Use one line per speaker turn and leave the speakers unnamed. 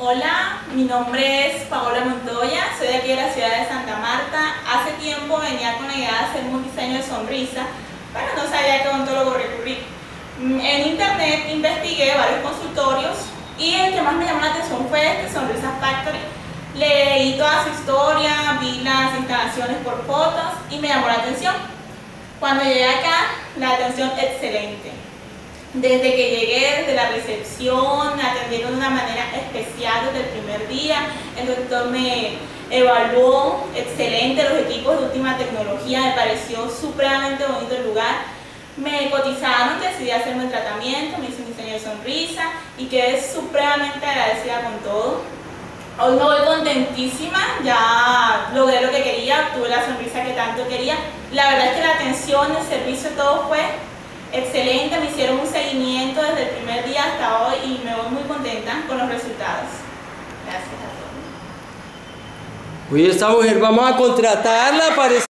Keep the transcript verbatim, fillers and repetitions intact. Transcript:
Hola, mi nombre es Paola Montoya, soy de aquí de la ciudad de Santa Marta. Hace tiempo venía con la idea de hacer un diseño de sonrisa, pero no sabía a qué odontólogo recurrir. En internet investigué varios consultorios y el que más me llamó la atención fue este, Sonrisa Factory. Leí toda su historia, vi las instalaciones por fotos y me llamó la atención. Cuando llegué acá, la atención excelente. Desde que llegué, desde la recepción, me atendieron de una manera especial desde el primer día. El doctor me evaluó excelente, los equipos de última tecnología, me pareció supremamente bonito el lugar. Me cotizaron, decidí hacerme el tratamiento, me hice un diseño de sonrisa y quedé supremamente agradecida con todo. Hoy me voy contentísima, ya logré lo que quería, obtuve la sonrisa que tanto quería. La verdad es que la atención, el servicio, todo fue excelente, me hicieron un seguimiento desde el primer día hasta hoy y me voy muy contenta con los resultados. Gracias a todos.
Oye, esta mujer vamos a contratarla para